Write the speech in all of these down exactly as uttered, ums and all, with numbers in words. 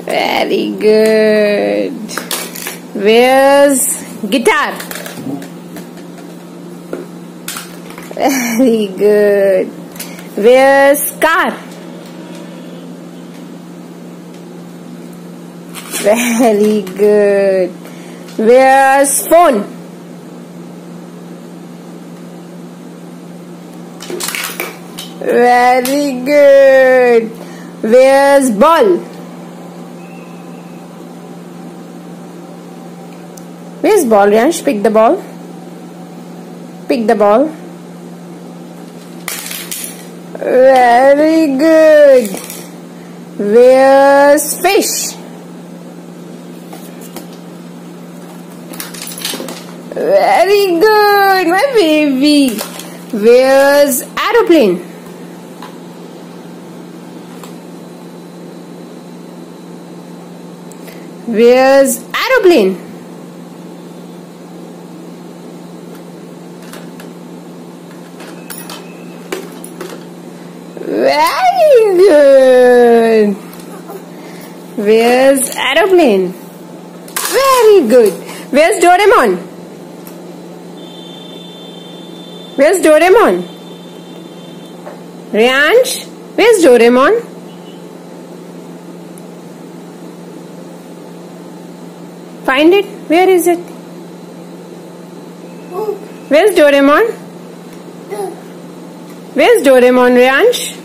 Very good. Where's guitar? Very good. Where's car? Very good. Where's phone? Very good. Where's ball? Where's ball, Riyansh? Pick the ball. Pick the ball. Very good. Where's fish? Very good, my baby. Where's aeroplane? Where's aeroplane? Very good. Where's aeroplane? Very good. Where's Doraemon? Where's Doraemon? Riyansh, where's Doraemon? Find it. Where is it? Where's Doraemon? Where's Doraemon, Riyansh?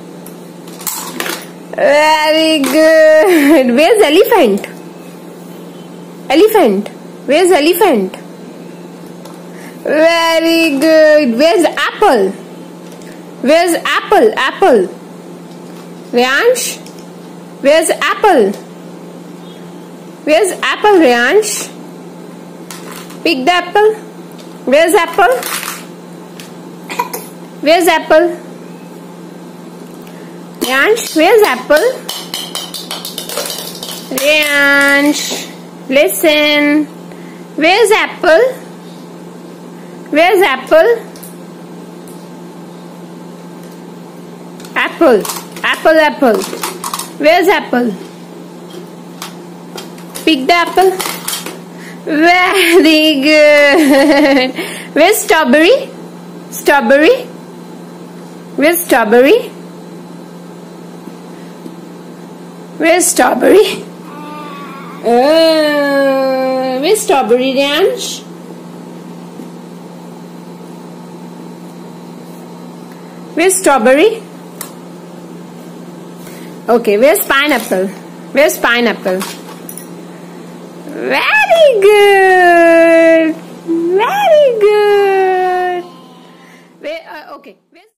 Very good. Where's elephant? Elephant. Where's elephant? Very good. Where's apple? Where's apple? Apple. Riyansh? Where's apple? Where's apple, Riyansh? Pick the apple. Where's apple? Where's apple? Riyansh, where's apple? Riyansh, listen. Where's apple? Where's apple? Apple, apple, apple. Where's apple? Pick the apple. Very good. Where's strawberry? Strawberry? Where's strawberry? Where's strawberry? Uh, where's strawberry, Riyansh? Where's strawberry? Okay, where's pineapple? Where's pineapple? Very good. Very good. Where, uh, okay. Where's